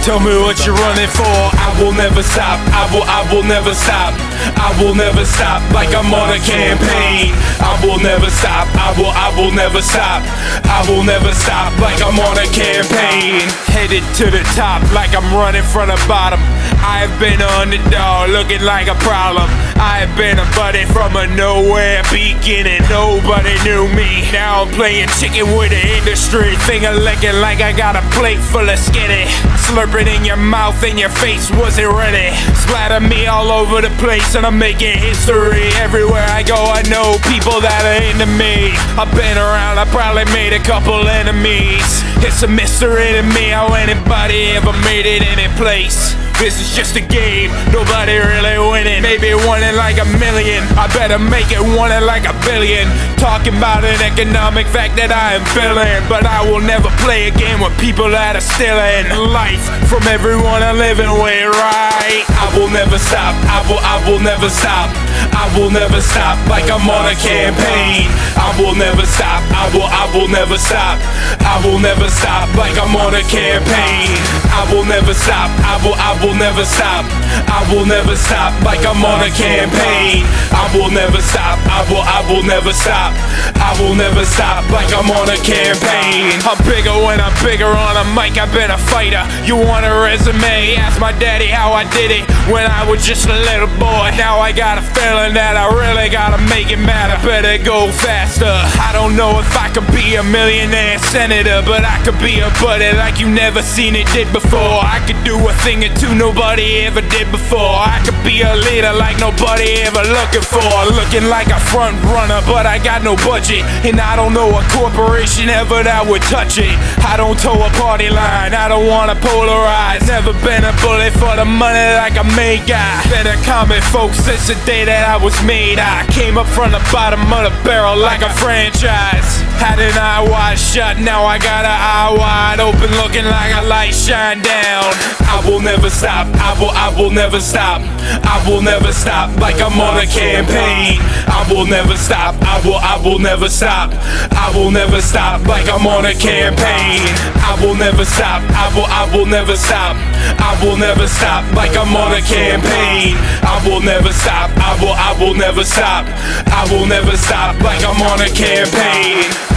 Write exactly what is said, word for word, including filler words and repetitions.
Tell me what you're running for. I will never stop, I will, I will never stop. I will never stop like I'm on a campaign. I will never stop, I will, I will never stop. I will never stop like I'm on a campaign. Headed to the top like I'm running from the bottom. I have been an underdog looking like a problem. I have been a buddy from a nowhere beginning. Nobody knew me. Now I'm playing chicken with the industry. Finger licking like I got a plate full of skinny. Slurping in your mouth and your face wasn't ready. Splatter me all over the place and I'm making history. Everywhere I go I know people that are into me. I've been around, I probably made a couple enemies. It's a mystery to me how anybody ever made it any place. This is just a game, nobody really winning. Maybe winning like a million, I better make it winning like a billion. Talking about an economic fact that I am feeling, but I will never play a game with people that are stealing life from everyone I'm living with, right? I will never stop, I will, I will never stop. I will never stop like I'm on a campaign. I will never stop, I will, I will never stop. I will never stop like I'm on a campaign. I will never stop, I will, I will never stop. I will never stop like I'm on a campaign. I will never stop, I will, I will never stop. I will never stop like I'm on a campaign. I'm bigger when I'm bigger on a mic, I've been a fighter. You want a resume? Ask my daddy how I did it when I was just a little boy. Now I got a feeling that I really gotta make it matter. Better go faster. I don't know if I could be a millionaire senator, but I could be a buddy like you never seen it did before. I could do a thing or two nobody ever did before. I could be a leader like nobody ever looking for. Looking like a front runner, but I got no budget, and I don't know a corporation ever that would touch it. I don't toe a party line, I don't wanna polarize. Never been a bullet for the money like a main guy. Been a comic folk since the day that I was made. I came up from the bottom of the barrel like a franchise. Had an eye wide shut, now I got an eye wide open, looking like a light shine down. I will never stop, I will, I will never stop. I will never stop like I'm on a campaign. I will never stop, I will, I will never stop. I will never stop like I'm on a campaign. I will never stop, I will, I will never stop. I will never stop like I'm on a campaign. I will never stop, I will, I will never stop. I will never stop like I'm on a campaign.